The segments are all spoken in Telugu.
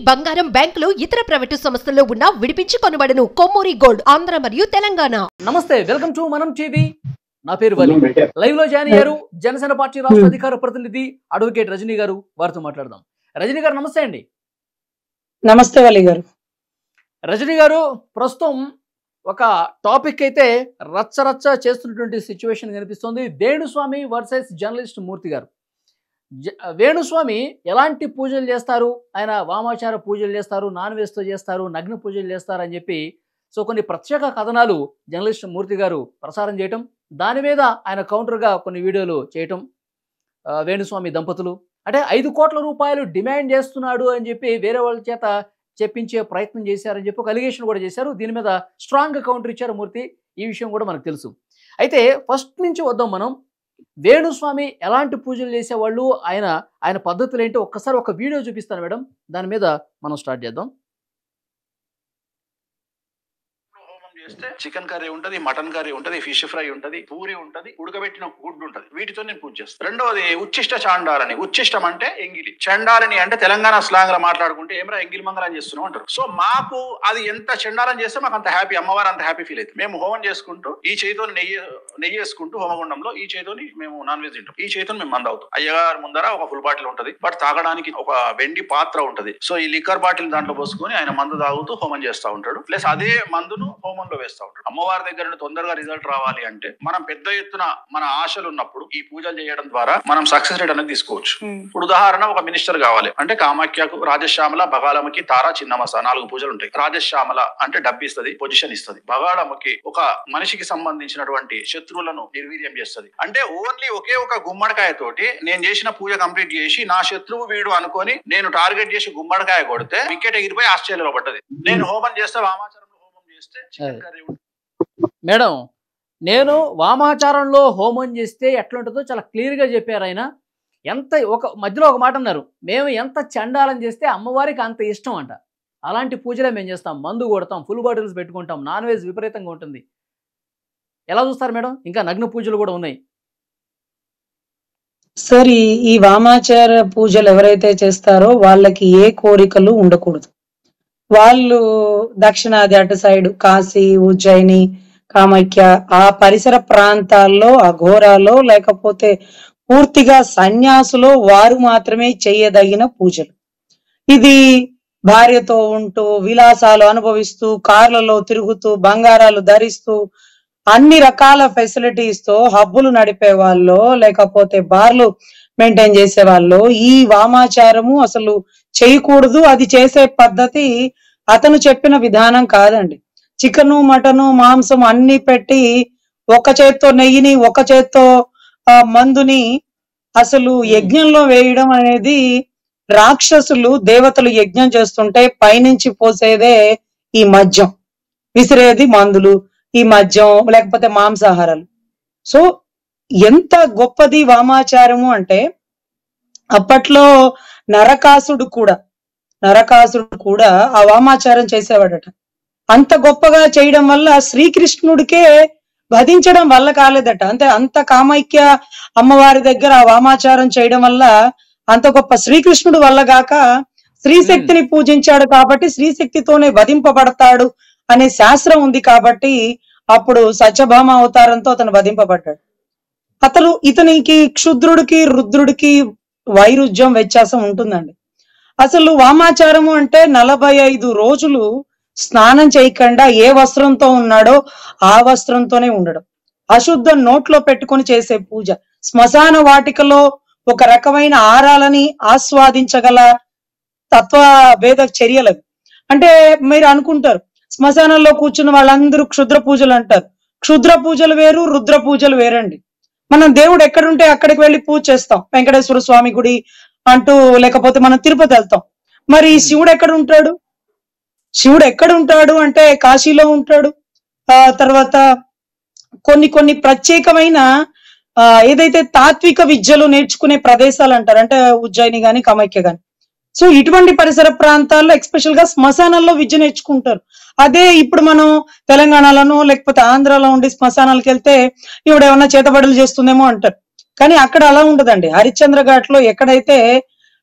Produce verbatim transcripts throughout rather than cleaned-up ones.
బంగారం బ్యాంకులు ఇతర ప్రైవేటు సంస్థల్లో ఉన్న విడిపించి కొనబడును. కొమ్మూరి గోల్డ్ ఆంధ్ర మరియు తెలంగాణ. నమస్తే, వెల్కమ్ టు మనం టీవీ. నా పేరు వలి. లైవ్ లో జాయిన్ అయ్యారు జనసేన పార్టీ రాష్ట్ర అధికార ప్రతినిధి అడ్వకేట్ రజనీ గారు. వారితో మాట్లాడదాం. రజనీ గారు నమస్తే అండి. నమస్తే వలి గారు. రజనీ గారు, ప్రస్తుతం ఒక టాపిక్ అయితే రచ్చరచ్చ చేస్తున్నటువంటి సిచ్యువేషన్ కనిపిస్తుంది. వేణుస్వామి వర్సెస్ జర్నలిస్ట్ మూర్తి గారు. వేణుస్వామి ఎలాంటి పూజలు చేస్తారు, ఆయన వామాచార పూజలు చేస్తారు, నాన్ వెజ్తో చేస్తారు, నగ్న పూజలు చేస్తారు అని చెప్పి సో కొన్ని ప్రత్యేక కథనాలు జర్నలిస్ట్ మూర్తి గారు ప్రసారం చేయటం, దాని మీద ఆయన కౌంటర్గా కొన్ని వీడియోలు చేయటం, వేణుస్వామి దంపతులు అంటే ఐదు కోట్ల రూపాయలు డిమాండ్ చేస్తున్నాడు అని చెప్పి వేరే వాళ్ళ చేత చెప్పించే ప్రయత్నం చేశారని చెప్పి ఒక అలిగేషన్ కూడా చేశారు. దీని మీద స్ట్రాంగ్ కౌంటర్ ఇచ్చారు మూర్తి. ఈ విషయం కూడా మనకు తెలుసు. అయితే ఫస్ట్ నుంచి వద్దాం మనం. వేణుస్వామి ఎలాంటి పూజలు చేసేవాళ్ళు, ఆయన ఆయన పద్ధతులు ఏంటో ఒక్కసారి ఒక వీడియో చూపిస్తాను మేడం, దాని మీద మనం స్టార్ట్ చేద్దాం. చికెన్ కర్రీ ఉంటది, మటన్ కర్రీ ఉంటది, ఫిష్ ఫ్రై ఉంటది, పూరి ఉంటది, ఉడకబెట్టిన గుడ్డు ఉంటది. వీటితో నేను పూజ చేస్తాను. రెండవది ఉచ్చిష్ట చాండాలని. ఉచ్చిష్టం అంటే ఎంగిలి, చండాలని అంటే తెలంగాణ స్లాంగ్ లో మాట్లాడుకుంటే ఏమరా ఎంగిలి మంగళం చేస్తున్నాం అంటారు. సో మాకు అది ఎంత చండాలని చేస్తే మాకు అంత హ్యాపీ, అమ్మవారు అంత హ్యాపీ ఫీల్ అవుతుంది. మేము హోమం చేసుకుంటూ ఈ చేతితో నెయ్యి నెయ్యి వేసుకుంటూ హోమగుండంలో ఈ చేతితోని మేము నాన్ వెజ్ తింటాం, ఈ చేతితో మేము మంద అవుతాం. అయ్యగారు ముందర ఒక ఫుల్ బాటిల్ ఉంటది, బట్ తాగడానికి ఒక వెండి పాత్ర ఉంటది. సో ఈ లిక్కర్ బాటిల్ దాంట్లో పోసుకొని ఆయన మందు తాగుతూ హోమం చేస్తూ ఉంటాడు. ప్లస్ అదే మందును హోమంలో వేస్తూ ఉంటాడు. అమ్మవారి దగ్గర నుండి తొందరగా రిజల్ట్ రావాలి అంటే మనం పెద్ద ఎత్తున మన ఆశలు ఉన్నప్పుడు ఈ పూజలు చేయడం ద్వారా మనం సక్సెస్ రేట్ అనేది తీసుకోవచ్చు. ఇప్పుడు ఉదాహరణ, ఒక మినిస్టర్ కావాలి అంటే కామాఖ్యకు రాజశ్యామల, బగాలమ్మకి తారా, చిన్నమస నాలుగు పూజలు ఉంటాయి. రాజశ్యామల అంటే డబ్బు ఇస్తుంది, పొజిషన్ ఇస్తుంది. బగాలమ్మకి ఒక మనిషికి సంబంధించినటువంటి శత్రువులను నిర్వీర్యం చేస్తుంది. అంటే ఓన్లీ ఒకే ఒక గుమ్మడికాయ తోటి నేను చేసిన పూజ కంప్లీట్ చేసి నా శత్రువు వీడు అనుకొని నేను టార్గెట్ చేసి గుమ్మడికాయ కొడితే వికెట్ ఎగిరిపోయి ఆస్ట్రేలియాలో పడ్డది. నేను హోమం చేస్తే వామాచారంలో హోమం చేస్తే చికెన్ కర్రీ మేడం, నేను వామాచారంలో హోమం చేస్తే ఎట్లుంటుందో చాలా క్లియర్గా చెప్పారు ఆయన. ఎంత ఒక మధ్యలో ఒక మాట అన్నారు, మేము ఎంత చండాలం చేస్తే అమ్మవారికి అంత ఇష్టం అంట. అలాంటి పూజలే మేము చేస్తాం, మందు కొడతాం, ఫుల్ బాటిల్స్ పెట్టుకుంటాం, నాన్ వెజ్ విపరీతంగా ఉంటుంది. ఎలా చూస్తారు మేడం? ఇంకా నగ్న పూజలు కూడా ఉన్నాయి. సార్, ఈ వామాచార పూజలు ఎవరైతే చేస్తారో వాళ్ళకి ఏ కోరికలు ఉండకూడదు. వాళ్ళు దక్షిణాది అటు సైడ్ కాశీ, ఉజ్జయిని, కామాఖ్య ఆ పరిసర ప్రాంతాల్లో అఘోరాలో లేకపోతే పూర్తిగా సన్యాసులో వారు మాత్రమే చేయదగిన పూజలు. ఇది భార్యతో ఉంటూ విలాసాలు అనుభవిస్తూ కార్లలో తిరుగుతూ బంగారాలు ధరిస్తూ అన్ని రకాల ఫెసిలిటీస్ తో హబ్బులు నడిపే వాళ్ళు లేకపోతే బార్లు మెయింటైన్ చేసే వాళ్ళు ఈ వామాచారము అసలు చేయకూడదు. అది చేసే పద్ధతి అతను చెప్పిన విధానం కాదండి. చికెను, మటను, మాంసం అన్ని పెట్టి ఒక చేత్తో నెయ్యిని ఒక చేత్తో మందుని అసలు యజ్ఞంలో వేయడం అనేది, రాక్షసులు దేవతలు యజ్ఞం చేస్తుంటే పైనుంచి పోసేదే ఈ మద్యం, విసిరేది మందులు, ఈ మద్యం లేకపోతే మాంసాహారాలు. సో ఎంత గొప్పది వామాచారము అంటే అప్పట్లో నరకాసుడు కూడా నరకాసుడు కూడా ఆ వామాచారం చేసేవాడట. అంత గొప్పగా చేయడం వల్ల శ్రీకృష్ణుడికే వధించడం వల్ల కాలేదట. అంటే అంత కామాఖ్య అమ్మవారి దగ్గర ఆ వామాచారం చేయడం వల్ల అంత గొప్ప శ్రీకృష్ణుడు వల్ల గాక శ్రీశక్తిని పూజించాడు కాబట్టి శ్రీశక్తితోనే వధింపబడతాడు అనే శాస్త్రం ఉంది కాబట్టి అప్పుడు సత్యభామ అవతారంతో అతను వధింపబడ్డాడు. అతను ఇతనికి క్షుద్రుడికి రుద్రుడికి వైరుధ్యం వ్యత్యాసం ఉంటుందండి. అసలు వామాచారము అంటే నలభై ఐదు రోజులు స్నానం చేయకుండా ఏ వస్త్రంతో ఉన్నాడో ఆ వస్త్రంతోనే ఉండడం, అశుద్ధం నోట్లో పెట్టుకొని చేసే పూజ, శ్మశాన వాటికలో ఒక రకమైన ఆరాలని ఆస్వాదించగల తత్వ భేద చర్యలు. అంటే మీరు అనుకుంటారు శ్మశానంలో కూర్చున్న వాళ్ళందరూ క్షుద్ర పూజలు అంటారు. క్షుద్ర పూజలు వేరు, రుద్ర పూజలు వేరండి. మనం దేవుడు ఎక్కడుంటే అక్కడికి వెళ్ళి పూజ చేస్తాం, వెంకటేశ్వర స్వామి గుడి అంటూ, లేకపోతే మనం తిరుపతి వెళ్తాం. మరి శివుడు ఎక్కడ ఉంటాడు? శివుడు ఎక్కడ ఉంటాడు అంటే కాశీలో ఉంటాడు. ఆ తర్వాత కొన్ని కొన్ని ప్రత్యేకమైన ఆ ఏదైతే తాత్విక విద్యలు నేర్చుకునే ప్రదేశాలు అంటారు, అంటే ఉజ్జయిని గాని కామాఖ్య గాని. సో ఇటువంటి పరిసర ప్రాంతాల్లో ఎక్స్పెషల్ గా శ్మశానాల్లో విద్య నేర్చుకుంటారు. అదే ఇప్పుడు మనం తెలంగాణలోనో లేకపోతే ఆంధ్రాలో ఉండి శ్మశానాలకు వెళ్తే ఇవిడ ఏమన్నా చేతబడులు చేస్తుందేమో అంటారు. కానీ అక్కడ అలా ఉండదండి. హరిశ్చంద్ర ఘాట్ లో ఎక్కడైతే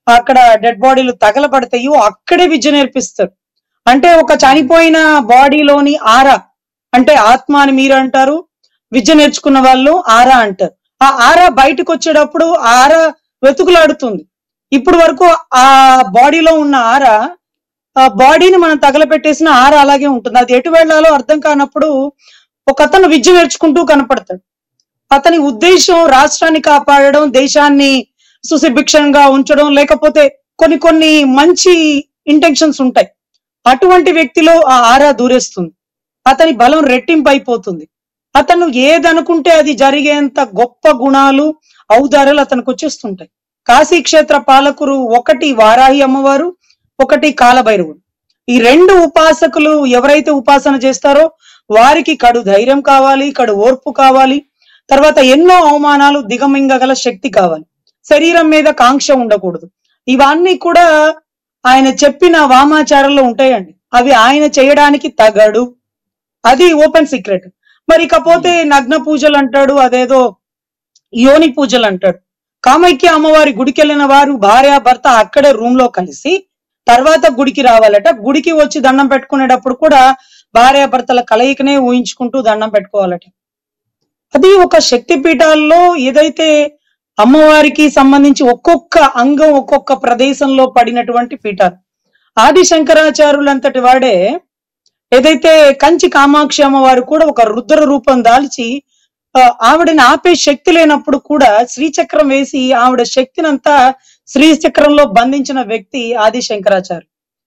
అక్కడ డెడ్ బాడీలు తగలబడతాయో అక్కడే విద్య నేర్పిస్తారు. అంటే ఒక చనిపోయిన బాడీలోని ఆరా, అంటే ఆత్మ అని మీరు అంటారు, విద్య నేర్చుకున్న వాళ్ళు ఆరా అంటారు. ఆ ఆరా బయటకు వచ్చేటప్పుడు ఆ ఆరా వెతుకులాడుతుంది. ఇప్పుడు వరకు ఆ బాడీలో ఉన్న ఆరా, ఆ బాడీని మనం తగలపెట్టేసిన ఆరా అలాగే ఉంటుంది. అది ఎటు వెళ్లాలో అర్థం కానప్పుడు ఒక అతను విద్య నేర్చుకుంటూ కనపడతాడు. అతని ఉద్దేశం రాష్ట్రాన్ని కాపాడడం, దేశాన్ని సుశిక్షంగా ఉంచడం, లేకపోతే కొన్ని కొన్ని మంచి ఇంటెన్షన్స్ ఉంటాయి. అటువంటి వ్యక్తిలో ఆ ఆరా దూరేస్తుంది, అతని బలం రెట్టింపు అయిపోతుంది. అతను ఏదనుకుంటే అది జరిగేంత గొప్ప గుణాలు, ఔదార్యాలు అతనికి వచ్చేస్తుంటాయి. కాశీ క్షేత్ర పాలకురు ఒకటి వారాహి అమ్మవారు, ఒకటి కాలభైరవుడు. ఈ రెండు ఉపాసకులు ఎవరైతే ఉపాసన చేస్తారో వారికి కడు ధైర్యం కావాలి, కడు ఓర్పు కావాలి, తర్వాత ఎన్నో అవమానాలు దిగమింగగల శక్తి కావాలి, శరీరం మీద కాంక్ష ఉండకూడదు. ఇవన్నీ కూడా ఆయన చెప్పిన వామాచారంలో ఉంటాయండి. అవి ఆయన చేయడానికి తగడు, అది ఓపెన్ సీక్రెట్. మరి ఇకపోతే నగ్న పూజలు అంటాడు, అదేదో యోని పూజలు అంటాడు. కామాఖ్య అమ్మవారి గుడికి వెళ్ళిన వారు భార్య భర్త అక్కడే రూమ్ లో కలిసి తర్వాత గుడికి రావాలట. గుడికి వచ్చి దండం పెట్టుకునేటప్పుడు కూడా భార్య భర్తల కలయికనే ఊహించుకుంటూ దండం పెట్టుకోవాలట. అది ఒక శక్తి పీఠాల్లో ఏదైతే అమ్మవారికి సంబంధించి ఒక్కొక్క అంగం ఒక్కొక్క ప్రదేశంలో పడినటువంటి పీఠాలు. ఆది శంకరాచార్యులంతటి వాడే ఏదైతే కంచి కామాక్షి అమ్మవారు కూడా ఒక రుద్ర రూపం దాల్చి ఆవిడని ఆపే శక్తి లేనప్పుడు కూడా శ్రీచక్రం వేసి ఆవిడ శక్తినంతా శ్రీచక్రంలో బంధించిన వ్యక్తి ఆది శంకరాచార్య.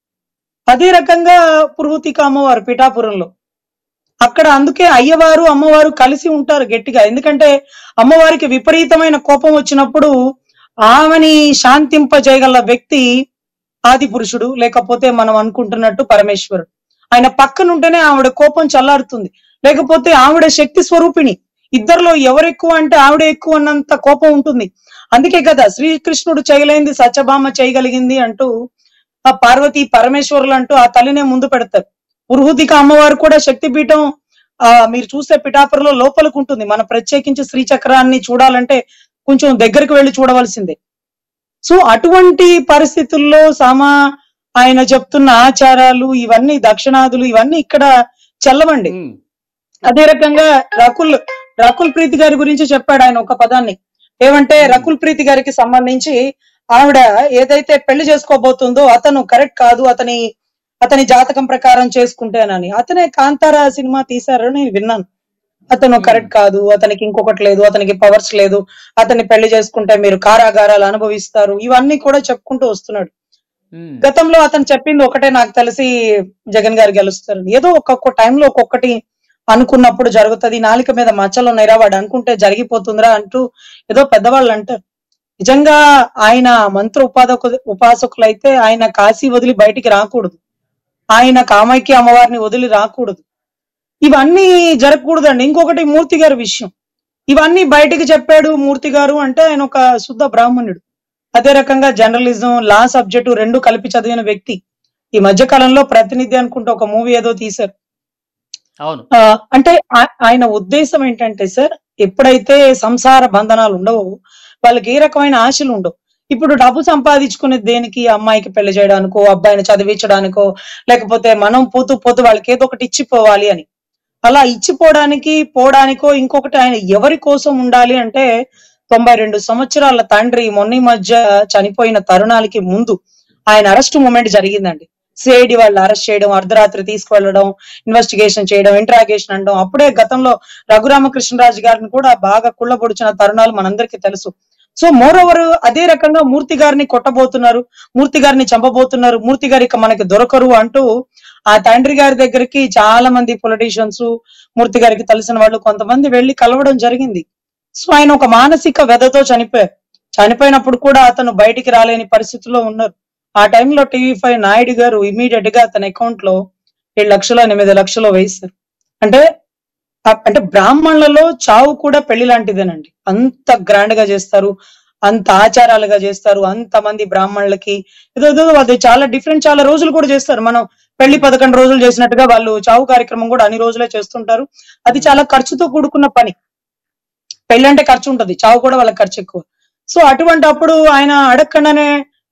అదే రకంగా పురుహూతిక అమ్మవారు పిఠాపురంలో, అక్కడ అందుకే అయ్యవారు అమ్మవారు కలిసి ఉంటారు గట్టిగా. ఎందుకంటే అమ్మవారికి విపరీతమైన కోపం వచ్చినప్పుడు ఆమెని శాంతింపజేయగల వ్యక్తి ఆది పురుషుడు, లేకపోతే మనం అనుకుంటున్నట్టు పరమేశ్వరుడు. ఆయన పక్కనుంటేనే ఆవిడ కోపం చల్లారుతుంది, లేకపోతే ఆవిడ శక్తి స్వరూపిణి. ఇద్దరిలో ఎవరెక్కువ అంటే ఆవిడ ఎక్కువ అన్నంత కోపం ఉంటుంది. అందుకే కదా శ్రీకృష్ణుడు చేయలేంది సత్యభామ చేయగలిగింది అంటూ ఆ పార్వతి పరమేశ్వరులు అంటూ ఆ తల్లినే ముందు పెడతారు. పురుహూతిక అమ్మవారు కూడా శక్తిపీఠం ఆ మీరు చూస్తే పిఠాపురంలో లోపలికి ఉంటుంది. మన ప్రత్యేకించి శ్రీచక్రాన్ని చూడాలంటే కొంచెం దగ్గరికి వెళ్ళి చూడవలసిందే. సో అటువంటి పరిస్థితుల్లో సామా ఆయన చెప్తున్న ఆచారాలు ఇవన్నీ దక్షిణాదులు ఇవన్నీ ఇక్కడ చెల్లవండి. అదే రకంగా రకుల్ రకుల్ ప్రీతి గారి గురించి చెప్పాడు ఆయన ఒక పదాన్ని. ఏమంటే రకుల్ ప్రీతి గారికి సంబంధించి ఆవిడ ఏదైతే పెళ్లి చేసుకోబోతుందో అతను కరెక్ట్ కాదు, అతని అతని జాతకం ప్రకారం చేసుకుంటేనని. అతనే కాంతారా సినిమా తీశారని విన్నాను. అతను కరెక్ట్ కాదు, అతనికి ఇంకొకటి లేదు, అతనికి పవర్స్ లేదు, అతన్ని పెళ్లి చేసుకుంటే మీరు కారాగారాలు అనుభవిస్తారు, ఇవన్నీ కూడా చెప్పుకుంటూ వస్తున్నాడు. గతంలో అతను చెప్పింది ఒకటే నాకు తెలిసి, జగన్ గారు గెలుస్తారు. ఏదో ఒక్కొక్క టైంలో ఒక్కొక్కటి అనుకున్నప్పుడు జరుగుతుంది. నాలిక మీద మచ్చలు ఉన్నాయిరా వాడు అనుకుంటే జరిగిపోతుందిరా అంటూ ఏదో పెద్దవాళ్ళు అంటారు. నిజంగా ఆయన మంత్ర ఉపాధకు ఉపాసకులైతే ఆయన కాశీ వదిలి బయటికి రాకూడదు, ఆయన కామాఖ్య అమ్మవారిని వదిలి రాకూడదు. ఇవన్నీ జరగకూడదండి. ఇంకొకటి మూర్తి గారి విషయం, ఇవన్నీ బయటికి చెప్పాడు మూర్తి గారు అంటే ఆయన ఒక శుద్ధ బ్రాహ్మణుడు. అదే రకంగా జర్నలిజం, లా సబ్జెక్టు రెండు కలిపి చదివిన వ్యక్తి. ఈ మధ్య కాలంలో ప్రతినిధి అనుకుంటే ఒక మూవీ ఏదో తీశారు. అవును, అంటే ఆయన ఉద్దేశం ఏంటంటే సార్, ఎప్పుడైతే సంసార బంధనాలు ఉండవో వాళ్ళకి ఏ రకమైన ఆశలు ఉండవు. ఇప్పుడు డబ్బు సంపాదించుకునే దేనికి, అమ్మాయికి పెళ్లి చేయడానికో, అబ్బాయిని చదివించడానికో, లేకపోతే మనం పోతూ పోతూ వాళ్ళకి ఏదో ఒకటి ఇచ్చిపోవాలి అని. అలా ఇచ్చిపోవడానికి పోవడానికో ఇంకొకటి ఆయన ఎవరి కోసం ఉండాలి అంటే, తొంభై రెండు సంవత్సరాల తండ్రి మొన్న మధ్య చనిపోయిన తరుణాలకి ముందు ఆయన అరెస్ట్ మూమెంట్ జరిగిందండి. సిఐడి వాళ్ళు అరెస్ట్ చేయడం, అర్ధరాత్రి తీసుకువెళ్ళడం, ఇన్వెస్టిగేషన్ చేయడం, ఇంట్రాగేషన్ అనడం. అప్పుడే గతంలో రఘురామకృష్ణరాజు గారిని కూడా బాగా కుళ్ళబొడిచిన తరుణాలు మనందరికీ తెలుసు. సో మోర్ ఓవర్ అదే రకంగా మూర్తి గారిని కొట్టబోతున్నారు, మూర్తి గారిని చంపబోతున్నారు, మూర్తి గారి మనకి దొరకరు అంటూ ఆ తండ్రి గారి దగ్గరికి చాలా మంది పొలిటీషియన్స్, మూర్తి గారికి తెలిసిన వాళ్ళు కొంతమంది వెళ్లి కలవడం జరిగింది. సో ఆయన ఒక మానసిక వ్యధతో చనిపోయారు. చనిపోయినప్పుడు కూడా అతను బయటికి రాలేని పరిస్థితిలో ఉన్నారు. ఆ టైంలో టీవీ ఫైవ్ నాయుడు గారు ఇమీడియట్ గా అతని అకౌంట్ లో ఏడు లక్షలు ఎనిమిది లక్షలు వేస్తారు. అంటే అంటే బ్రాహ్మణులలో చావు కూడా పెళ్లి లాంటిదేనండి. అంత గ్రాండ్ గా చేస్తారు, అంత ఆచారాలుగా చేస్తారు. అంత మంది బ్రాహ్మణులకి ఏదో ఏదో అది చాలా డిఫరెంట్, చాలా రోజులు కూడా చేస్తారు. మనం పెళ్లి పదకొండు రోజులు చేసినట్టుగా వాళ్ళు చావు కార్యక్రమం కూడా అన్ని రోజులే చేస్తుంటారు. అది చాలా ఖర్చుతో కూడుకున్న పని. పెళ్లి అంటే ఖర్చు ఉంటది, చావు కూడా వాళ్ళకి ఖర్చు ఎక్కువ. సో అటువంటి అప్పుడు ఆయన అడగకుండానే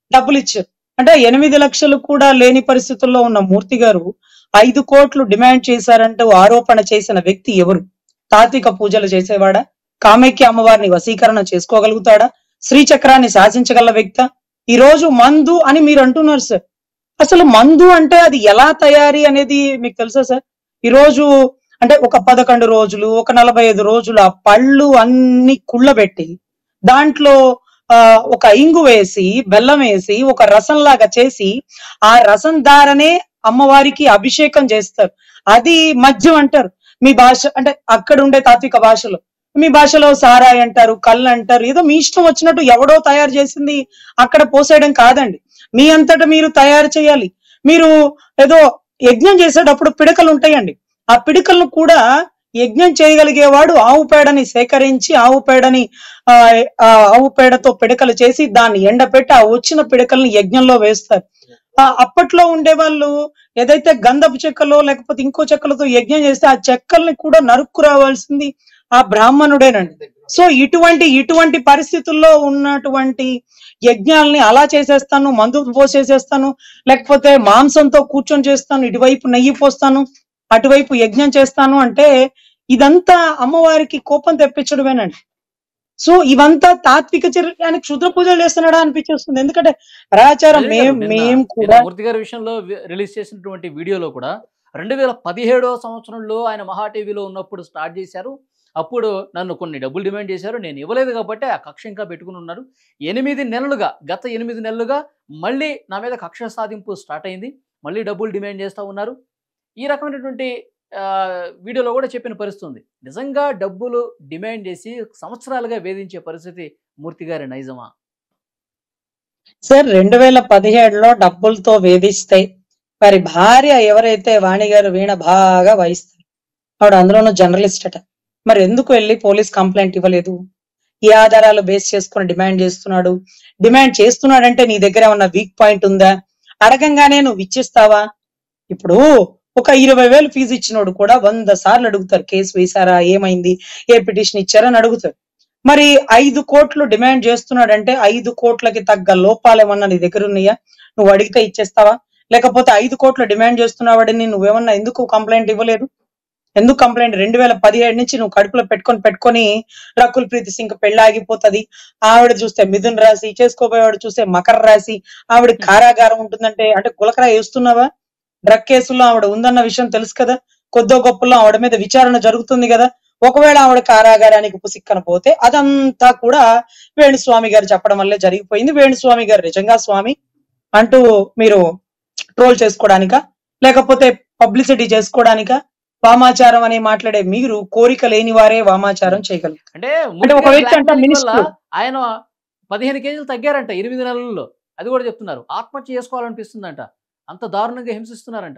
డబ్బులు ఇచ్చారు. అంటే ఎనిమిది లక్షలు కూడా లేని పరిస్థితుల్లో ఉన్న మూర్తి గారు ఐదు కోట్లు డిమాండ్ చేశారంటూ ఆరోపణ చేసిన వ్యక్తి ఎవరు? తాత్విక పూజలు చేసేవాడా? కామాఖ్య అమ్మవారిని వశీకరణ చేసుకోగలుగుతాడా? శ్రీచక్రాన్ని శాసించగల వ్యక్త? ఈ రోజు మందు అని మీరు అంటున్నారు సార్. అసలు మందు అంటే అది ఎలా తయారీ అనేది మీకు తెలుసా సార్? ఈ రోజు అంటే ఒక పదకొండు రోజులు ఒక నలభై ఐదు రోజులు ఆ పళ్ళు అన్ని కుళ్ళబెట్టి దాంట్లో ఆ ఒక ఇంగు వేసి బెల్లం వేసి ఒక రసం లాగా చేసి ఆ రసం ద్వారానే అమ్మవారికి అభిషేకం చేస్తారు. అది మద్యం అంటారు మీ భాష, అంటే అక్కడ ఉండే తాత్విక భాషలో. మీ భాషలో సారాయి అంటారు, కళ్ళు అంటారు. ఏదో మీ ఇష్టం వచ్చినట్టు ఎవడో తయారు చేసింది అక్కడ పోసేయడం కాదండి. మీ అంతటా మీరు తయారు చేయాలి. మీరు ఏదో యజ్ఞం చేసేటప్పుడు పిడకలు ఉంటాయండి. ఆ పిడకలను కూడా యజ్ఞం చేయగలిగేవాడు ఆవు పేడని సేకరించి ఆవు పేడని ఆ ఆవు పేడతో పిడకలు చేసి దాన్ని ఎండపెట్టి ఆ వచ్చిన పిడకల్ని యజ్ఞంలో వేస్తారు. ఆ అప్పట్లో ఉండే వాళ్ళు ఏదైతే గంధపు చెక్కలో లేకపోతే ఇంకో చెక్కలతో యజ్ఞం చేస్తే ఆ చెక్కల్ని కూడా నరుక్కు రావాల్సింది ఆ బ్రాహ్మణుడేనండి. సో ఇటువంటి ఇటువంటి పరిస్థితుల్లో ఉన్నటువంటి యజ్ఞాలని అలా చేసేస్తాను, మందు పోసేసేస్తాను, లేకపోతే మాంసంతో కూర్చొని చేస్తాను, ఇటువైపు నెయ్యి పోస్తాను, అటువైపు యజ్ఞం చేస్తాను అంటే ఇదంతా అమ్మవారికి కోపం తెప్పించడమేనండి. సో ఇవంతా తాత్విక చర్య, ఆయన క్షుద్ర పూజలు చేస్తున్నాడా అనిపించేస్తుంది. ఎందుకంటే రాచారం మేం మేం కూడా మూర్తి గారి విషయంలో రిలీజ్ చేసినటువంటి వీడియోలో కూడా రెండు వేల పదిహేడవ సంవత్సరంలో ఆయన మహా టీవీలో ఉన్నప్పుడు స్టార్ట్ చేశారు. అప్పుడు నన్ను కొన్ని డబ్బులు డిమాండ్ చేశారు, నేను ఇవ్వలేదు కాబట్టి ఆ కక్ష ఇంకా పెట్టుకుని ఉన్నారు. ఎనిమిది నెలలుగా గత ఎనిమిది నెలలుగా మళ్ళీ నా మీద కక్ష సాధింపు స్టార్ట్ అయింది. మళ్ళీ డబ్బులు డిమాండ్ చేస్తూ ఉన్నారు. ఈ రకమైనటువంటి వీడియోలో కూడా చెప్పిన పరిస్థితి ఉంది. నిజంగా డబ్బులు డిమాండ్ చేసి సంవత్సరాలుగా వేధించే పరిస్థితి మూర్తి గారి నైజమా? సార్ రెండు వేల పదిహేడులో డబ్బులతో వేధిస్తే వారి భార్య ఎవరైతే వాణి గారు వీణ బాగా వాయిస్తారు, ఆవిడ అందులోనూ జర్నలిస్ట్ అట. మరి ఎందుకు వెళ్ళి పోలీస్ కంప్లైంట్ ఇవ్వలేదు? ఈ ఆధారాలు బేస్ చేసుకుని డిమాండ్ చేస్తున్నాడు. డిమాండ్ చేస్తున్నాడంటే నీ దగ్గర ఏమన్నా వీక్ పాయింట్ ఉందా? అడగంగానే నువ్వు ఇచ్చిస్తావా? ఇప్పుడు ఒక ఇరవై వేలు ఫీజు ఇచ్చినోడు కూడా వంద సార్లు అడుగుతారు, కేసు వేశారా, ఏమైంది, ఏ పిటిషన్ ఇచ్చారని అడుగుతారు. మరి ఐదు కోట్లు డిమాండ్ చేస్తున్నాడంటే ఐదు కోట్లకి తగ్గ లోపాలు ఏమన్నా నీ దగ్గర ఉన్నాయా? నువ్వు అడిగితే ఇచ్చేస్తావా? లేకపోతే ఐదు కోట్లు డిమాండ్ చేస్తున్నావాడని నువ్వేమన్నా ఎందుకు కంప్లైంట్ ఇవ్వలేదు? ఎందుకు కంప్లైంట్? రెండు వేల పదిహేడు నుంచి నువ్వు కడుపులో పెట్టుకొని పెట్టుకొని రకుల్ ప్రీతి సింగ్ పెళ్లి ఆగిపోతుంది, ఆవిడ చూస్తే మిథున్ రాశి, చేసుకోబోయేవాడు చూస్తే మకర రాశి, ఆవిడ కారాగారం ఉంటుందంటే అంటే గులకరా వేస్తున్నావా? డ్రగ్ కేసుల్లో ఆవిడ ఉందన్న విషయం తెలుసు కదా. కొద్దో గొప్పలో ఆవిడ మీద విచారణ జరుగుతుంది కదా. ఒకవేళ ఆవిడ కారాగారానికి పుసిక్కన పోతే అదంతా కూడా వేణుస్వామి గారు చెప్పడం వల్లే జరిగిపోయింది. వేణుస్వామి గారు నిజంగా స్వామి అంటూ మీరు ట్రోల్ చేసుకోవడానికా, లేకపోతే పబ్లిసిటీ చేసుకోవడానికా? వామాచారం అని మాట్లాడే మీరు కోరిక లేని వారే వామాచారం చేయగలరు. అంటే ఒక వ్యక్తి అంటే మినిస్టర్ ఆయన పదిహేను కేజీలు తగ్గారంట ఎనిమిది నెలల్లో. అది కూడా చెప్తున్నారు. ఆత్మహత్య చేసుకోవాలనిపిస్తుందంట, అంత దారుణంగా హింసిస్తున్నారంట.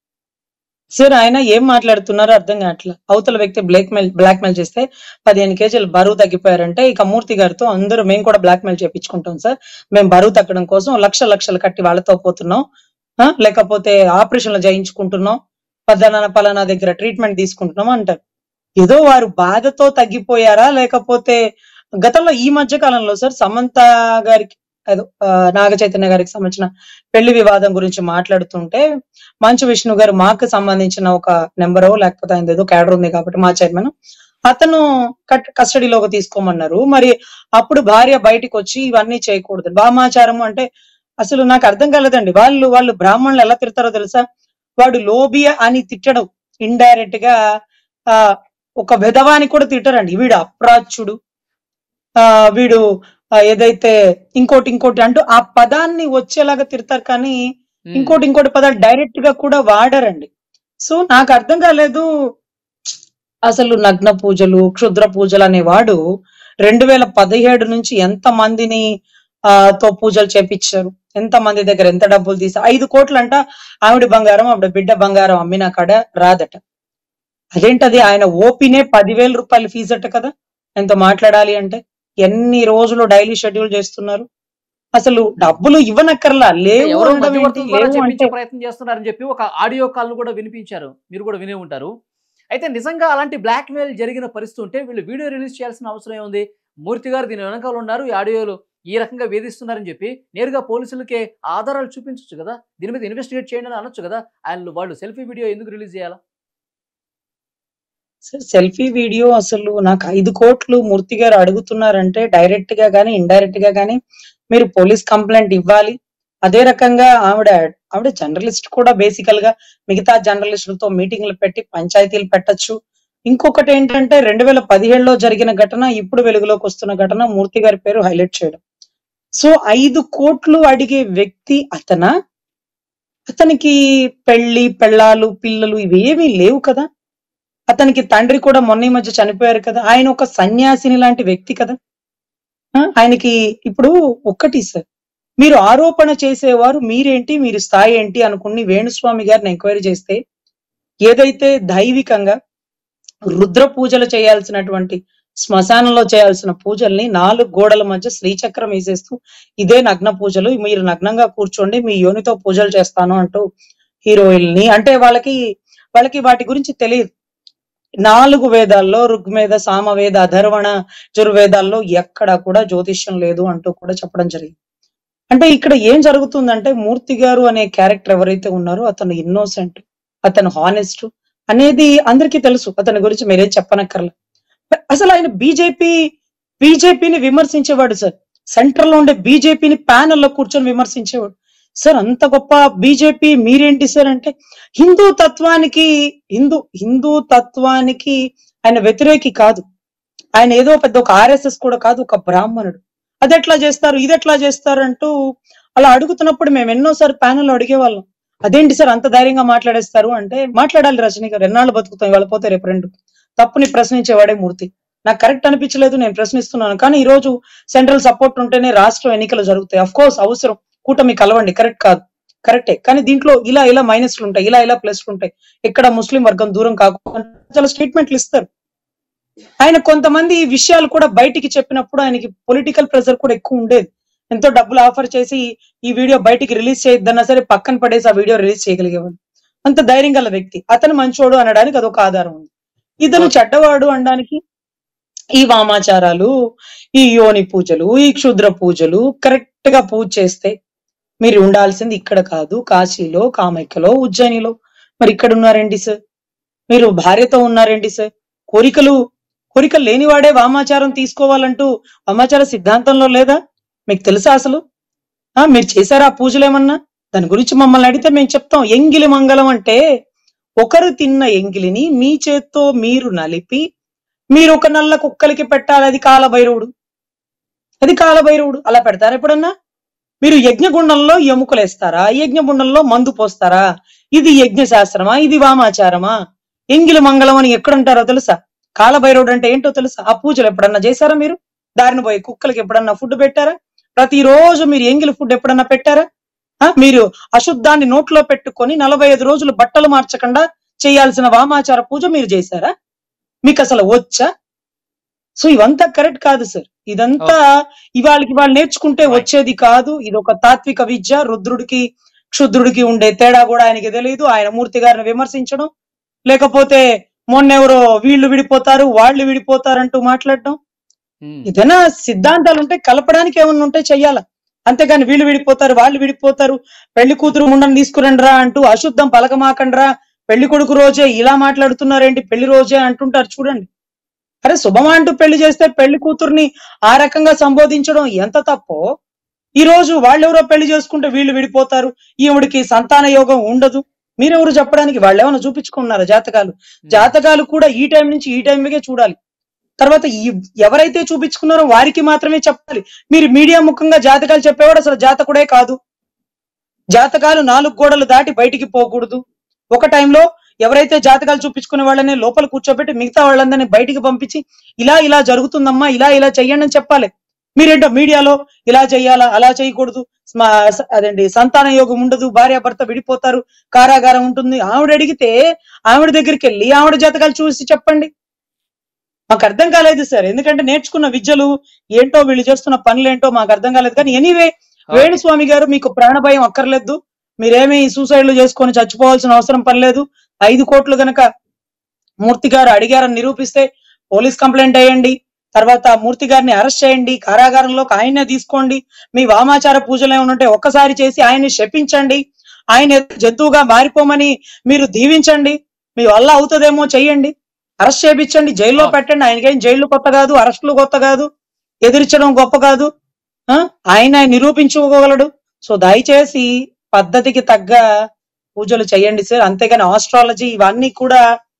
సార్ ఆయన ఏం మాట్లాడుతున్నారో అర్థం కావట్లా. అవతల వ్యక్తి బ్లాక్ మెయిల్ బ్లాక్ మెయిల్ చేస్తే పదిహేను కేజీలు బరువు తగ్గిపోయారంటే ఇక మూర్తి గారితో అందరూ మేము కూడా బ్లాక్ మెయిల్ చేయించుకుంటాం సార్, మేము బరువు తగ్గడం కోసం లక్ష లక్షలు కట్టి వాళ్ళతో పోతున్నాం, లేకపోతే ఆపరేషన్లు చేయించుకుంటున్నాం, పలానా పలానా దగ్గర ట్రీట్మెంట్ తీసుకుంటున్నాం అంటారు. ఏదో వారు బాధతో తగ్గిపోయారా, లేకపోతే గతంలో ఈ మధ్య కాలంలో సార్ సమంత గారికి ఏదో నాగ చైతన్య గారికి సంబంధించిన పెళ్లి వివాదం గురించి మాట్లాడుతుంటే మంచు విష్ణు గారు మాకు సంబంధించిన ఒక నెంబరో లేకపోతే ఆయన ఏదో క్యాడర్ ఉంది కాబట్టి మా చైర్మన్ అతను కస్టడీలోకి తీసుకోమన్నారు. మరి అప్పుడు భార్య బయటికి వచ్చి ఇవన్నీ చేయకూడదు, వామాచారము అంటే అసలు నాకు అర్థం కాలేదండి. వాళ్ళు వాళ్ళు బ్రాహ్మణులు ఎలా తిడతారో తెలుసా? వాడు లోబియా అని తిట్టడం ఇండైరెక్ట్ గా ఆ ఒక విధవాని కూడా తిట్టరండి. వీడు అప్రాచ్యుడు, ఆ వీడు ఏదైతే ఇంకోటి ఇంకోటి అంటూ ఆ పదాన్ని వచ్చేలాగా తిడతారు కానీ ఇంకోటి ఇంకోటి పదాలు డైరెక్ట్ గా కూడా వాడరండి. సో నాకు అర్థం కాలేదు అసలు నగ్న పూజలు క్షుద్ర పూజలు అనేవాడు రెండు వేల పదిహేడు నుంచి ఎంత మందిని ఆ తో పూజలు చేపించారు, ఎంత మంది దగ్గర ఎంత డబ్బులు తీసి ఐదు కోట్లు అంట ఆవిడ బంగారం ఆవిడ బిడ్డ బంగారం అమ్మినా కాడ రాదట. అదేంటది? ఆయన ఓపీనే పదివేల రూపాయలు ఫీజు అట కదా ఎంతో మాట్లాడాలి అంటే. ఎన్ని రోజులు డైలీ షెడ్యూల్ చేస్తున్నారు? అసలు డబ్బులు ఇవ్వనక్కర్లా, లేవు అంటే ప్రయత్నం చేస్తున్నారని చెప్పి ఒక ఆడియో కాల్ కూడా వినిపించారు, మీరు కూడా వినే ఉంటారు. అయితే నిజంగా అలాంటి బ్లాక్ మెయిల్ జరిగిన పరిస్థితి ఉంటే వీళ్ళు వీడియో రిలీజ్ చేయాల్సిన అవసరం ఏముంది? మూర్తి గారు దీని వెనకాల ఉన్నారు, ఈ ఆడియోలు ఈ రకంగా వేధిస్తున్నారని చెప్పి నేరుగా పోలీసులకే ఆధారాలు చూపించవచ్చు కదా, దీని మీద ఇన్వెస్టిగేట్ చేయండి అని అనొచ్చు కదా. ఆయన వాళ్ళు సెల్ఫీ వీడియో ఎందుకు రిలీజ్ చేయాలా? సార్ సెల్ఫీ వీడియో అసలు నాకు ఐదు కోట్లు మూర్తి గారు అడుగుతున్నారంటే డైరెక్ట్ గా గానీ ఇండైరెక్ట్ గా గానీ మీరు పోలీస్ కంప్లైంట్ ఇవ్వాలి. అదే రకంగా ఆవిడ ఆవిడ జర్నలిస్ట్ కూడా బేసికల్ గా మిగతా జర్నలిస్టులతో మీటింగ్లు పెట్టి పంచాయతీలు పెట్టచ్చు. ఇంకొకటి ఏంటంటే రెండు వేల పదిహేడులో జరిగిన ఘటన ఇప్పుడు వెలుగులోకి వస్తున్న ఘటన మూర్తి గారి పేరు హైలైట్ చేయడం. సో ఐదు కోట్లు అడిగే వ్యక్తి అతన అతనికి పెళ్లి పెళ్ళాలు పిల్లలు ఇవేమీ లేవు కదా. అతనికి తండ్రి కూడా మొన్న ఈ మధ్య చనిపోయారు కదా. ఆయన ఒక సన్యాసిని లాంటి వ్యక్తి కదా. ఆయనకి ఇప్పుడు ఒక్కటి సార్, మీరు ఆరోపణ చేసేవారు మీరేంటి, మీరు స్థాయి ఏంటి అనుకుని వేణుస్వామి గారిని ఎంక్వైరీ చేస్తే ఏదైతే దైవికంగా రుద్ర పూజలు చేయాల్సినటువంటి శ్మశానంలో చేయాల్సిన పూజల్ని నాలుగు గోడల మధ్య శ్రీచక్రం వేసేస్తూ ఇదే నగ్న పూజలు, మీరు నగ్నంగా కూర్చోండి మీ యోనితో పూజలు చేస్తాను అంటూ హీరోయిల్ని అంటే వాళ్ళకి వాళ్ళకి వాటి గురించి తెలియదు. నాలుగు వేదాల్లో ఋగ్వేద సామవేద అధర్వణ జుర్వేదాల్లో ఎక్కడ కూడా జ్యోతిష్యం లేదు అంటూ కూడా చెప్పడం జరిగింది. అంటే ఇక్కడ ఏం జరుగుతుందంటే మూర్తి గారు అనే క్యారెక్టర్ ఎవరైతే ఉన్నారో అతను ఇన్నోసెంట్, అతను హానెస్ట్ అనేది అందరికీ తెలుసు. అతని గురించి మీరే చెప్పనక్కర్లే. అసలు ఆయన బీజేపీ బీజేపీని విమర్శించేవాడు సార్. సెంటర్ లో ఉండే బీజేపీని ప్యానెల్లో కూర్చొని విమర్శించేవాడు. సార్ అంత గొప్ప బీజేపీ మీరేంటి సార్ అంటే హిందూ తత్వానికి హిందూ హిందూ తత్వానికి ఆయన వ్యతిరేకి కాదు. ఆయన ఏదో పెద్ద ఒక ఆర్ఎస్ఎస్ కూడా కాదు, ఒక బ్రాహ్మణుడు. అది ఎట్లా చేస్తారు ఇది ఎట్లా చేస్తారు అంటూ అలా అడుగుతున్నప్పుడు మేము ఎన్నోసార్లు ప్యానెల్లో అడిగేవాళ్ళం, అదేంటి సార్ అంత ధైర్యంగా మాట్లాడేస్తారు అంటే మాట్లాడాలి రజనీ గారు, ఎన్నాళ్ళు బతుకుతాం వెళ్ళిపోతే రేపు రెండు. తప్పుని ప్రశ్నించేవాడే మూర్తి. నాకు కరెక్ట్ అనిపించలేదు, నేను ప్రశ్నిస్తున్నాను. కానీ ఈ రోజు సెంట్రల్ సపోర్ట్ ఉంటేనే రాష్ట్రం ఎన్నికలు జరుగుతాయి. అఫ్ కోర్స్ అవసరం, కూటమి కలవండి, కరెక్ట్ కాదు, కరెక్టే. కానీ దీంట్లో ఇలా ఇలా మైనస్లు ఉంటాయి, ఇలా ఇలా ప్లస్లు ఉంటాయి. ఇక్కడ ముస్లిం వర్గం దూరం కాకుండా చాలా స్టేట్మెంట్లు ఇస్తారు. ఆయన కొంతమంది విషయాలు కూడా బయటికి చెప్పినప్పుడు ఆయనకి పొలిటికల్ ప్రెషర్ కూడా ఎక్కువ ఉండేది. ఎంతో డబ్బులు ఆఫర్ చేసి ఈ వీడియో బయటికి రిలీజ్ చేయొద్దన్నా సరే పక్కన పడేసి ఆ వీడియో రిలీజ్ చేయగలిగేవాడు. అంత ధైర్యం గల వ్యక్తి. అతను మంచోడు అనడానికి అదొక ఆధారం ఉంది. ఇతను చెడ్డవాడు అనడానికి ఈ వామాచారాలు, ఈ యోని పూజలు, ఈ క్షుద్ర పూజలు కరెక్ట్ గా పూజ చేస్తే మీరు ఉండాల్సింది ఇక్కడ కాదు, కాశీలో, కామాఖ్యలో, ఉజ్జయినిలో. మరి ఇక్కడ ఉన్నారేంటి సార్? మీరు భార్యతో ఉన్నారేంటి సార్? కోరికలు కోరికలు లేనివాడే వామాచారం తీసుకోవాలంటూ వామాచార సిద్ధాంతంలో లేదా? మీకు తెలుసా అసలు? ఆ మీరు చేశారా ఆ పూజలు ఏమన్నా? దాని గురించి మమ్మల్ని అడిగితే మేము చెప్తాం. ఎంగిలి మంగళం అంటే ఒకరు తిన్న ఎంగిలిని మీ చేత్తో మీరు నలిపి మీరు ఒక నల్ల కుక్కలకి పెట్టాలి. అది కాలభైరవుడు, అది కాలభైరవుడు. అలా పెడతారా ఎప్పుడన్నా? మీరు యజ్ఞగుండంలో ఎముకలు వేస్తారా? యజ్ఞగుండంలో మందు పోస్తారా? ఇది యజ్ఞ శాస్త్రమా? ఇది వామాచారమా? ఎంగిలి మంగళం అని ఎక్కడంటారో తెలుసా? కాలభైరవుడు అంటే ఏంటో తెలుసా? ఆ పూజలు ఎప్పుడన్నా చేశారా మీరు? దారిని పోయి కుక్కలకి ఎప్పుడన్నా ఫుడ్ పెట్టారా? ప్రతిరోజు మీరు ఎంగిలి ఫుడ్ ఎప్పుడన్నా పెట్టారా? ఆ మీరు అశుద్ధాన్ని నోట్లో పెట్టుకొని నలభై ఐదు రోజులు బట్టలు మార్చకుండా చేయాల్సిన వామాచార పూజ మీరు చేశారా? మీకు అసలు వచ్చా? సో ఇవంతా కరెక్ట్ కాదు సార్. ఇదంతా ఇవాళకి వాళ్ళు నేర్చుకుంటే వచ్చేది కాదు. ఇది ఒక తాత్విక విద్య. రుద్రుడికి క్షుద్రుడికి ఉండే తేడా కూడా ఆయనకి తెలియదు. ఆయన మూర్తి గారిని విమర్శించడం, లేకపోతే మొన్నెవరో వీళ్ళు విడిపోతారు వాళ్ళు విడిపోతారంటూ మాట్లాడడం. ఏదైనా సిద్ధాంతాలు ఉంటే కలపడానికి ఏమన్నా ఉంటే చెయ్యాలా, అంతేగాని వీళ్ళు విడిపోతారు వాళ్ళు విడిపోతారు, పెళ్లి కూతురు ముండని తీసుకురండిరా అంటూ అశుద్ధం పలకమాకండ్రా, పెళ్లి కొడుకు రోజే ఇలా మాట్లాడుతున్నారేంటి, పెళ్లి రోజే అంటుంటారు చూడండి. అరే శుభమా అంటూ పెళ్లి చేస్తే పెళ్లి కూతుర్ని ఆ రకంగా సంబోధించడం ఎంత తప్పో, ఈ రోజు వాళ్ళెవరో పెళ్లి చేసుకుంటే వీళ్ళు విడిపోతారు, ఈవిడికి సంతాన యోగం ఉండదు, మీరెవరు చెప్పడానికి? వాళ్ళు ఏమైనా చూపించుకున్నారా జాతకాలు? జాతకాలు కూడా ఈ టైం నుంచి ఈ టైంకే చూడాలి. తర్వాత ఈ ఎవరైతే చూపించుకున్నారో వారికి మాత్రమే చెప్పాలి. మీరు మీడియా ముఖంగా జాతకాలు చెప్పేవాడు అసలు జాతకుడే కాదు. జాతకాలు నాలుగు గోడలు దాటి బయటికి పోకూడదు. ఒక టైంలో ఎవరైతే జాతకాలు చూపించుకునే వాళ్ళని లోపల కూర్చోబెట్టి మిగతా వాళ్ళందరినీ బయటికి పంపించి ఇలా ఇలా జరుగుతుందమ్మా, ఇలా ఇలా చెయ్యండి అని చెప్పాలి. మీరేంటో మీడియాలో ఇలా చెయ్యాలా అలా చేయకూడదు, అదేంటి సంతాన యోగం ఉండదు, భార్య భర్త విడిపోతారు, కారాగారం ఉంటుంది. ఆవిడ అడిగితే ఆవిడ దగ్గరికి వెళ్ళి ఆవిడ జాతకాలు చూసి చెప్పండి. మాకు అర్థం కాలేదు సార్, ఎందుకంటే నేర్చుకున్న విద్యలు ఏంటో వీళ్ళు చేస్తున్న పనులేంటో మాకు అర్థం కాలేదు. కానీ ఎనీవే వేణుస్వామి గారు మీకు ప్రాణ భయం అక్కర్లేదు, మీరేమీ సూసైడ్లు చేసుకొని చచ్చిపోవాల్సిన అవసరం పనిలేదు. ఐదు కోట్లు గనక మూర్తి గారు అడిగారని నిరూపిస్తే పోలీస్ కంప్లైంట్ అయ్యండి, తర్వాత మూర్తి గారిని అరెస్ట్ చేయండి, కారాగారంలోకి ఆయన్నే తీసుకోండి, మీ వామాచార పూజలు ఏమైనా ఉంటే ఒక్కసారి చేసి ఆయన్ని శపించండి, ఆయన జంతువుగా మారిపోమని మీరు దీవించండి, మీ వల్ల అవుతుందేమో చెయ్యండి, అరెస్ట్ చేయించండి, జైల్లో పెట్టండి. ఆయనకేం జైలు కొత్త కాదు, అరెస్టులు కొత్త కాదు, ఎదిరించడం గొప్ప కాదు, ఆ ఆయన నిరూపించుకోగలడు. సో దయచేసి పద్ధతికి తగ్గ పూజలు చేయండి సార్. అంతేగాని ఆస్ట్రాలజీ ఇవన్నీ కూడా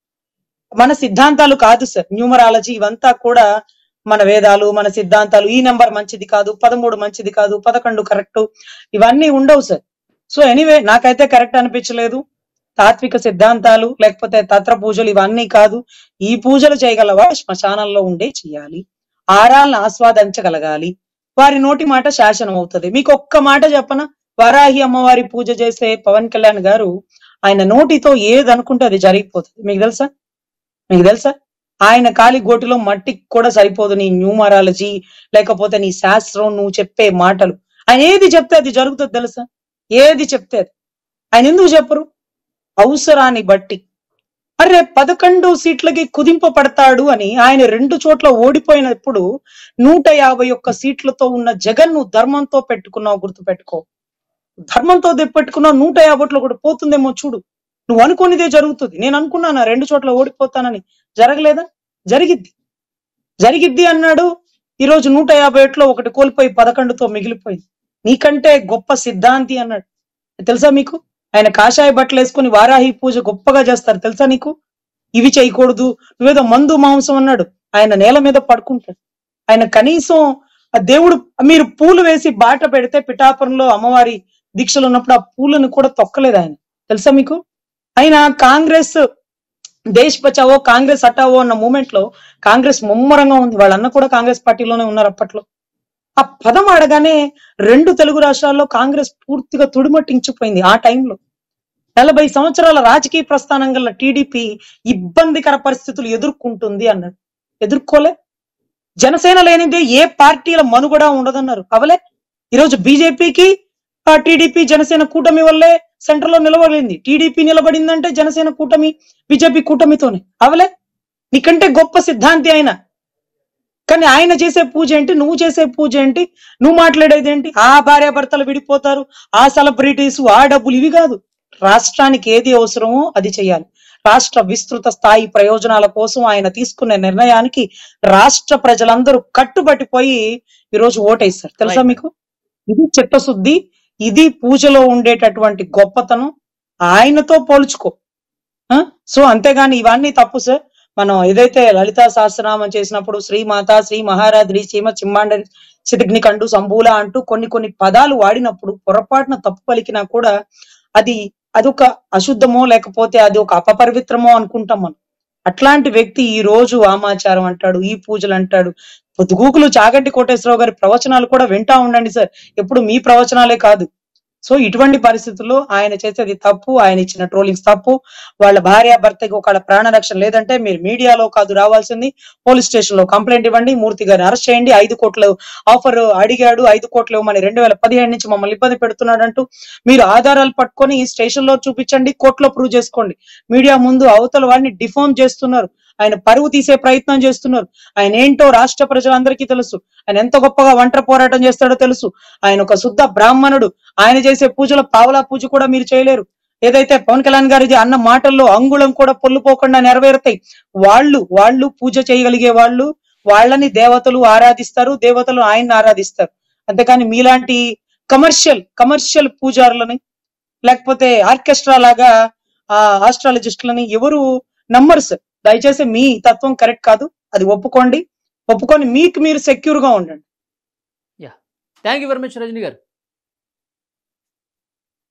మన సిద్ధాంతాలు కాదు సార్. న్యూమరాలజీ ఇవంతా కూడా మన వేదాలు, మన సిద్ధాంతాలు. ఈ నెంబర్ మంచిది కాదు, పదమూడు మంచిది కాదు, పదకొండు కరెక్ట్, ఇవన్నీ ఉండవు సార్. సో ఎనీవే నాకైతే కరెక్ట్ అనిపించలేదు. తాత్విక సిద్ధాంతాలు లేకపోతే తంత్ర పూజలు ఇవన్నీ కాదు. ఈ పూజలు చేయగలవా శ్మశానంలో ఉండే చేయాలి, ఆరాలను ఆస్వాదించగలగాలి, వారి నోటి మాట శాసనం అవుతుంది. మీకు ఒక్క మాట చెప్పన, వరాహి అమ్మవారి పూజ చేసే పవన్ కళ్యాణ్ గారు ఆయన నోటితో ఏది అనుకుంటే అది జరిగిపోతుంది. మీకు తెలుసా? మీకు తెలుసా? ఆయన కాలి గోటిలో మట్టికి కూడా సరిపోదు నీ న్యూమరాలజీ లేకపోతే నీ శాస్త్రం, నువ్వు చెప్పే మాటలు. ఆయన ఏది చెప్తే అది జరుగుతుంది తెలుసా? ఏది చెప్తే అది. ఆయన ఎందుకు చెప్పరు? అవసరాన్ని బట్టి. అరే పదకొండు సీట్లకి కుదింపబడతాడు అని ఆయన రెండు చోట్ల ఓడిపోయినప్పుడు నూట యాభై ఒక్క సీట్లతో ఉన్న జగన్ నువ్వు ధర్మంతో పెట్టుకున్నావు, గుర్తు పెట్టుకో. ధర్మంతో పెట్టుకున్నావు, నూట యాభైలో కూడా పోతుందేమో చూడు. నువ్వు అనుకునేదే జరుగుతుంది. నేను అనుకున్నాను రెండు చోట్ల ఓడిపోతానని, జరగలేదా? జరిగిద్ది జరిగిద్ది అన్నాడు. ఈరోజు నూట యాభై ఒకటిలో ఒకటి కోల్పోయి పదకొండుతో మిగిలిపోయింది. నీకంటే గొప్ప సిద్ధాంతి అన్నాడు తెలుసా మీకు? ఆయన కాషాయ బట్టలు వేసుకుని వారాహి పూజ గొప్పగా చేస్తారు తెలుసా నీకు? ఇవి చేయకూడదు, నువ్వేదో మందు మాంసం అన్నాడు. ఆయన నేల మీద పడుకుంటాడు. ఆయన కనీసం ఆ దేవుడు మీరు పూలు వేసి బాట పెడితే పిఠాపురంలో అమ్మవారి దీక్షలు ఉన్నప్పుడు ఆ పూలను కూడా తొక్కలేదు ఆయన, తెలుసా మీకు? ఆయన కాంగ్రెస్ దేశ్ బచావో కాంగ్రెస్ హటావో అన్న మూమెంట్ లో కాంగ్రెస్ ముమ్మరంగా ఉంది. వాళ్ళన్న కూడా కాంగ్రెస్ పార్టీలోనే ఉన్నారు అప్పట్లో. ఆ పదం ఆడగానే రెండు తెలుగు రాష్ట్రాల్లో కాంగ్రెస్ పూర్తిగా తుడిమట్టించిపోయింది. ఆ టైంలో నలభై సంవత్సరాల రాజకీయ ప్రస్థానం గల టీడీపీ ఇబ్బందికర పరిస్థితులు ఎదుర్కొంటుంది అన్నాడు. ఎదుర్కోలే. జనసేన లేనిదే ఏ పార్టీల మనుగడ ఉండదన్నారు. అవలే. ఈరోజు బీజేపీకి టీడీపీ జనసేన కూటమి వల్లే సెంటర్ లో నిలబడింది. టీడీపీ నిలబడిందంటే జనసేన కూటమి బీజేపీ కూటమితోనే. అవలే. నీకంటే గొప్ప సిద్ధాంతి ఆయన. కానీ ఆయన చేసే పూజ ఏంటి, నువ్వు చేసే పూజ ఏంటి, నువ్వు మాట్లాడేది ఏంటి? ఆ భార్యాభర్తలు విడిపోతారు, ఆ సెలబ్రిటీస్, ఆ డబ్బులు, ఇవి కాదు. రాష్ట్రానికి ఏది అవసరమో అది చేయాలి. రాష్ట్ర విస్తృత స్థాయి ప్రయోజనాల కోసం ఆయన తీసుకునే నిర్ణయానికి రాష్ట్ర ప్రజలందరూ కట్టుబట్టిపోయి ఈరోజు ఓటేస్తారు తెలుసా మీకు? ఇది చిత్తశుద్ధి, ఇది పూజలో ఉండేటటువంటి గొప్పతనం. ఆయనతో పోల్చుకో. సో అంతేగాని ఇవన్నీ తప్పు సార్. మనం ఏదైతే లలితా సహస్రనామం చేసినప్పుడు శ్రీమాత, శ్రీ మహారాద్రి, శ్రీమ చిమ్మాండరి చితిగ్ని కండు సంబూల అంటూ కొన్ని కొన్ని పదాలు వాడినప్పుడు పొరపాటున తప్పు పలికినా కూడా అది అదొక అశుద్ధమో లేకపోతే అది ఒక అపపవిత్రమో అనుకుంటాం మనం. అట్లాంటి వ్యక్తి ఈ రోజు వామాచారం అంటాడు, ఈ పూజలు అంటాడు. పొద్దుగూకులు చాగంటి కోటేశ్వరరావు గారి ప్రవచనాలు కూడా వింటా ఉండండి సార్, ఎప్పుడు మీ ప్రవచనాలే కాదు. సో ఇటువంటి పరిస్థితుల్లో ఆయన చేసేది తప్పు. ఆయన ఇచ్చిన ట్రోలింగ్స్ తప్పు. వాళ్ళ భార్య భర్తకి ఒకళ్ళ ప్రాణ రక్షణ లేదంటే మీరు మీడియాలో కాదు రావాల్సింది, పోలీస్ స్టేషన్ లో కంప్లైంట్ ఇవ్వండి, మూర్తి గారిని అరెస్ట్ చేయండి. ఐదు కోట్ల ఆఫర్ అడిగాడు, ఐదు కోట్లు ఇవ్వమని రెండు వేల పదిహేడు నుంచి మమ్మల్ని ఇబ్బంది పెడుతున్నాడు అంటూ మీరు ఆధారాలు పట్టుకొని స్టేషన్ లో చూపించండి, కోర్టులో ప్రూవ్ చేసుకోండి. మీడియా ముందు అవతల వాడిని డిఫామ్ చేస్తున్నారు, ఆయన పరువు తీసే ప్రయత్నం చేస్తున్నారు. ఆయన ఏంటో రాష్ట్ర ప్రజలందరికీ తెలుసు. ఆయన ఎంత గొప్పగా ఒంటరి పోరాటం చేస్తాడో తెలుసు. ఆయన ఒక శుద్ధ బ్రాహ్మణుడు. ఆయన చేసే పూజలో పావలా పూజ కూడా మీరు చేయలేరు. ఏదైతే పవన్ కళ్యాణ్ గారి అన్న మాటల్లో అంగుళం కూడా పొల్లుపోకుండా నెరవేరుతాయి. వాళ్ళు వాళ్ళు పూజ చేయగలిగే వాళ్ళు, వాళ్ళని దేవతలు ఆరాధిస్తారు, దేవతలు ఆయన్ని ఆరాధిస్తారు. అంతేకాని మీలాంటి కమర్షియల్ కమర్షియల్ పూజారులని లేకపోతే ఆర్కెస్ట్రా లాగా ఆ ఆస్ట్రాలజిస్టులని ఎవరు నమ్మరు సార్. దయచేసి మీ తత్వం కరెక్ట్ కాదు, అది ఒప్పుకోండి. ఒప్పుకొని మీకు మీరు సెక్యూర్ గా ఉండండి. Yeah, thank you very much Rajani గారు.